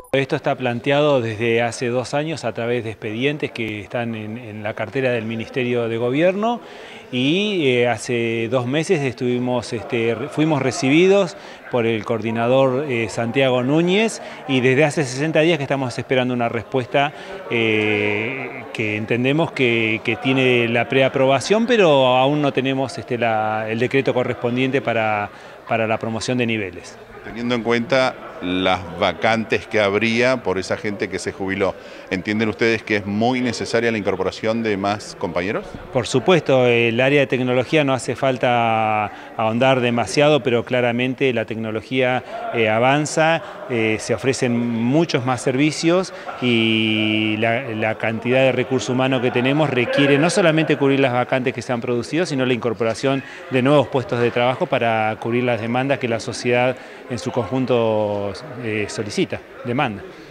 Esto está planteado desde hace 2 años a través de expedientes que están en la cartera del Ministerio de Gobierno y hace 2 meses fuimos recibidos por el coordinador Santiago Núñez y desde hace 60 días que estamos esperando una respuesta que entendemos que tiene la preaprobación, pero aún no tenemos el decreto correspondiente para la promoción de niveles. Teniendo en cuenta las vacantes que habría por esa gente que se jubiló, ¿entienden ustedes que es muy necesaria la incorporación de más compañeros? Por supuesto, el área de tecnología no hace falta ahondar demasiado, pero claramente la tecnología avanza, se ofrecen muchos más servicios y la cantidad de recursos humanos que tenemos requiere no solamente cubrir las vacantes que se han producido, sino la incorporación de nuevos puestos de trabajo para cubrir las demandas que la sociedad en su conjunto solicita, demanda.